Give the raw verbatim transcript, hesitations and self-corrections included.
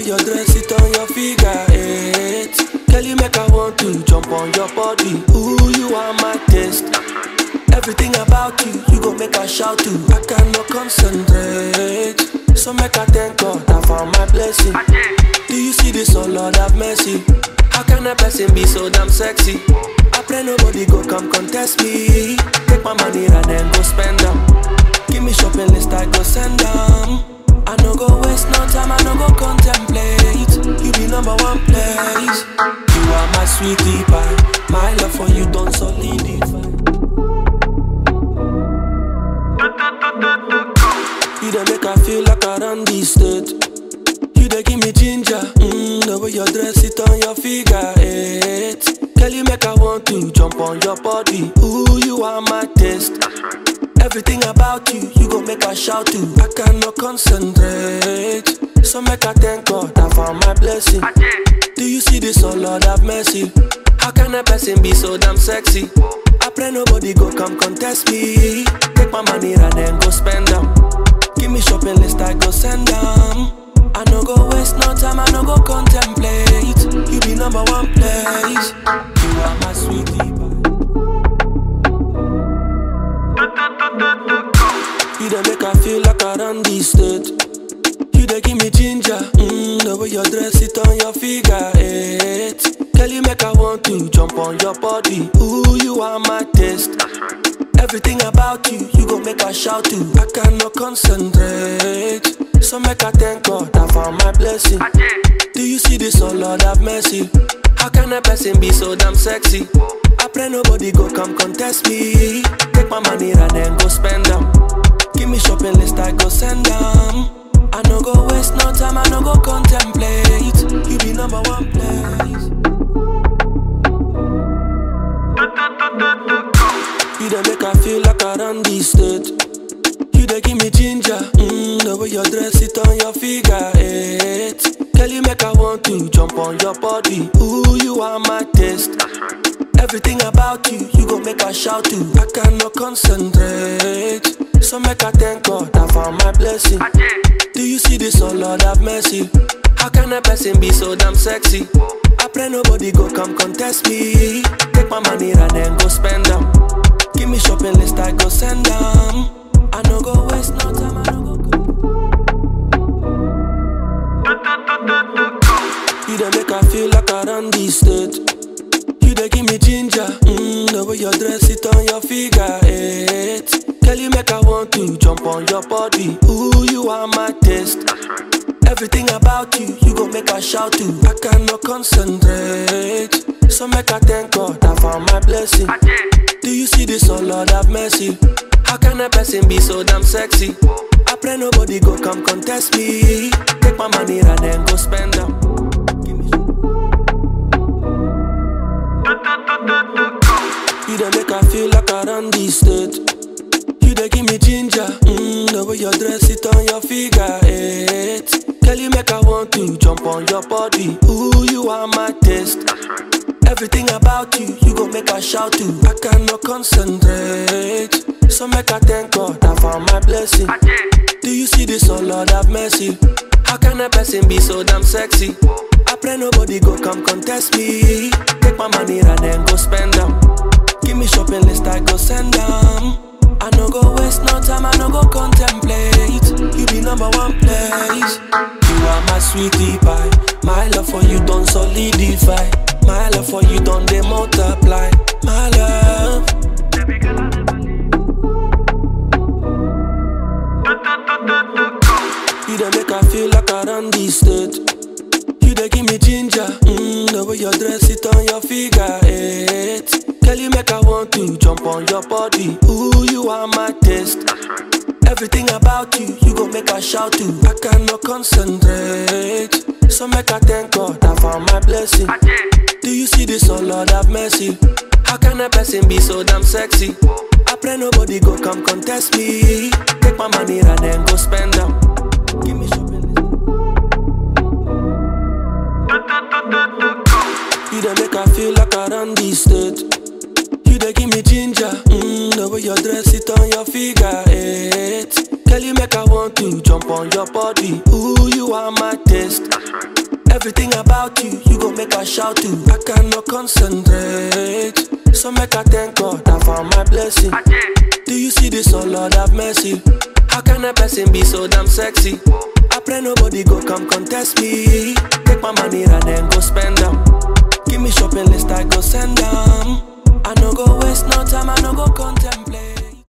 way you dress it on your figure eight. Girl, you make I want to jump on your body. Ooh, you are my taste. Everything about you, you gon' make I shout to. I cannot concentrate. So make I thank God I found my blessing. Do you see this, oh Lord have mercy? How can a person be so damn sexy? I pray nobody go come contest me. Take my money and then go spend them. Give me shopping list, I go send them. I no go waste no time, I no go contemplate. You be number one place. You are my sweetie pie. My love for you don't solidify. You dey make I feel like I run this state. You dey give me ginger, mm, the way you dress it on your figure eight. Girl, you make I want to jump on your body. Ooh, you are my taste. Everything about you, you gon' make I shout to. I cannot concentrate. So make I thank God I found my blessing. Do you see this, oh Lord have mercy? How can a person be so damn sexy? I pray nobody go come contest me. Take my money and then go spend them. Give me shopping list, I go send them. I no go waste no time, I no go contemplate. You be number one place. You are my sweetie pie. You dey make I feel like I run this state. You dey give me ginger, mm, the way you dress it on your figure eight. Girl, you make I want to jump on your body. Ooh, you are my taste. Everything about you, you gon' make I shout to. I cannot concentrate. So make I thank God I found my blessing. Do you see this, oh Lord have mercy? How can a person be so damn sexy? I pray nobody go come contest me. Take my money and then go spend them. Give me shopping list, I go send them. I no go waste no time, I no go contemplate. You be number one place. You dey make I feel like I run this state. You dey give me ginger, mm, the way you dress it on your figure eight. Girl, you make I want to jump on your body. Ooh, you are my taste. Everything about you, you gon' make I shout to. I cannot concentrate. So make I thank God I found my blessing. Do you see this, oh Lord have mercy? How can a person be so damn sexy? I pray nobody go come contest me. Take my money and then go spend them. Give me shopping list, I go send them. I no go waste no time, I no go. You dey make I feel like I run this state. You dey give me ginger, mm, the way you dress it on your figure eight. Girl, you make I want to jump on your body. Ooh, you are my taste. Everything about you, you gon' make I shout to. I cannot concentrate. So make I thank God I found my blessing. Do you see this, oh Lord have mercy? How can a person be so damn sexy? I pray nobody go come contest me. Take my money and then go spend them. You dey make I feel like I run this state. You dey give me ginger, mm, the way you dress it on your figure eight. Girl, you make I want to jump on your body. Ooh, you are my taste. Everything about you, you gon' make I shout to. I cannot concentrate. So make I thank God I found my blessing. Do you see this, oh Lord have mercy? How can a person be so damn sexy? I pray nobody go come contest me. Take my money and then go spend them. Give me shopping list, I go send them. I no go waste no time, I no go contemplate. You be number one place. You are my sweetie pie. My love for you don't solidify. My love for you don't they multiply. My love. You dey make I feel like I run this state. You dey give me ginger, mm, the way you dress it on your figure eight. Girl, you make I want to jump on your body. Ooh, you are my taste. Everything about you, you gon' make I shout to. I cannot concentrate. So make I thank God I found my blessing. Do you see this, oh Lord have mercy? How can a person be so damn sexy? I pray nobody go come contest me. Take my money and then go spend them. Give me shopping list. You dey make I feel like I run this state. You dey give me ginger, mm, the way you dress it on your figure eight. Girl, you make I want to jump on your body. Ooh, you are my taste. Everything about you, you gon' make a shout to. I cannot concentrate, so make I thank God I found my blessing. Do you see this, oh Lord have mercy? How can a person be so damn sexy? I pray nobody go come contest me. Take my money and then go spend them. Give me shopping list, I go send them. I no go waste no time, I no go contemplate.